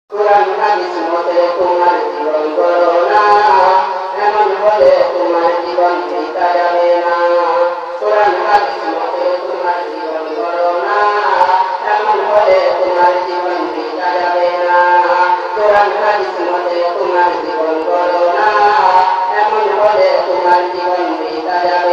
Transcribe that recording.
কুরআন হাদিস মতে তোমার জীবন গড়ো না, এমন হলে তোমার জীবন বৃথা যাবে না। কুরআন হাদিস মতে তোমার জীবন গড়ো না, এমন হলে তোমার জীবন বৃথা যাবে না। কুরআন হাদিস মতে তোমার জীবন গড়ো না, এমন হলে তোমার জীবন বৃথা যাবে